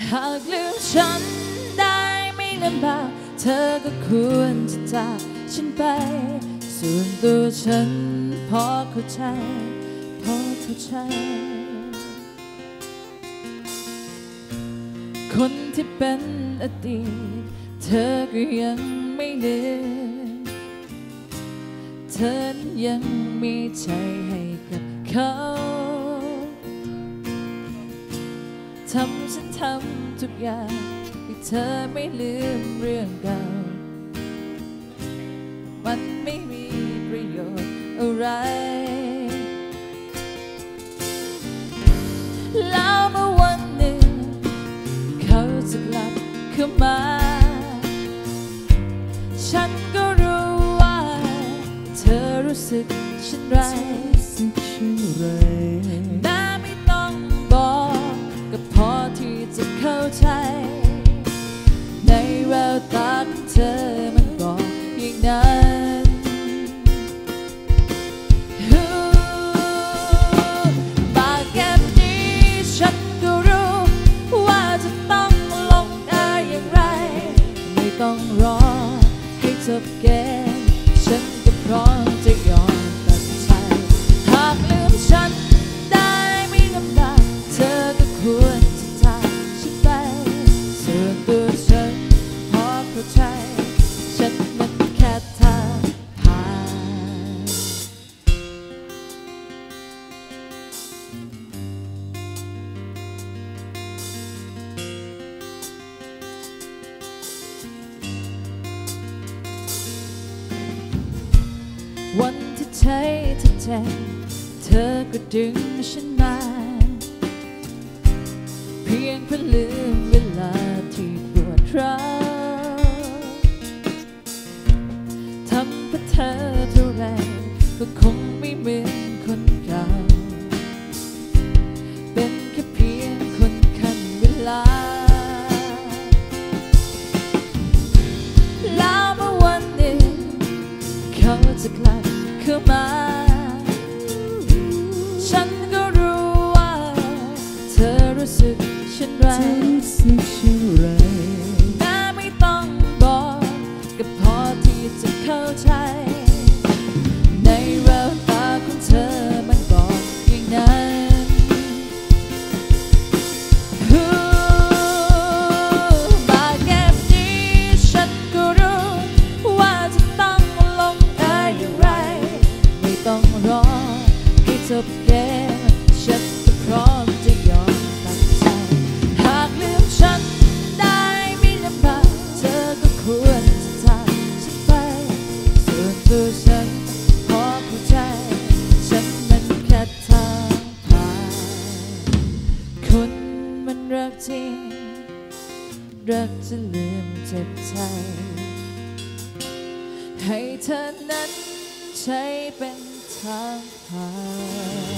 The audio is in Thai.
หากลืมฉันได้ไม่ลำบากเธอก็ควรจะจากฉันไปส่วนตัวฉันพอเข้าใจคนที่เป็นอดีตเธอก็ยังไม่ลืมเธอยังมีใจให้กับเขาทำฉันทำทุกอย่างให้เธอไม่ลืมเรื่องเก่ามันไม่มีประโยชน์อะไรแล้วเมื่อวันหนึ่งเขาจะกลับเข้ามาฉันก็รู้ว่าเธอรู้สึกเช่นไรแม้ไม่ต้องบอกก็พอที่จะเข้าใจในแววตาของเธอมันบอกอย่างนั้นบางแก้มนี้ฉันก็รู้ว่าจะต้องลงเอยอย่างไรไม่ต้องรอให้จบเกมฉันก็พร้อมจะยอมตัดใจหากลืมฉันได้ไม่ลำบากเธอก็ควรจะจากฉันไปส่วนตัวฉันพอเข้าใจฉันมันแค่ทางผ่านวันที่ใจเธอเจ็บเธอก็ดึงฉันมาเพียงเพื่อลืมเวลาที่ปวดร้าวทำเพื่อเธอเท่าไรก็คงไม่เหมือนคนเก่าเป็นแค่เพียงคนขั้นเวลาแล้วเมื่อวันหนึ่งเขาจะกลับเข้ามาฉันก็รู้ว่าเธอรู้สึกเช่นไรแม้ไม่ต้องบอกก็พอที่จะเข้าใจในแววตาของเธอมันบอกอย่างนั้นบางแก้มนี้ฉันก็รู้ว่าจะต้องลงเอยอย่างไรไม่ต้องรอให้จบเกมฉันก็พร้อมจะยอมตัดใจหากลืมฉันได้ไม่ลำบากเธอก็ควรจะจากฉันไปส่วนตัวฉันพอเข้าใจฉันมันแค่ทางผ่านคนมันรักจริงรักจะลืมเจ็บใจให้เธอนั้นใช้เป็นทางผ่าน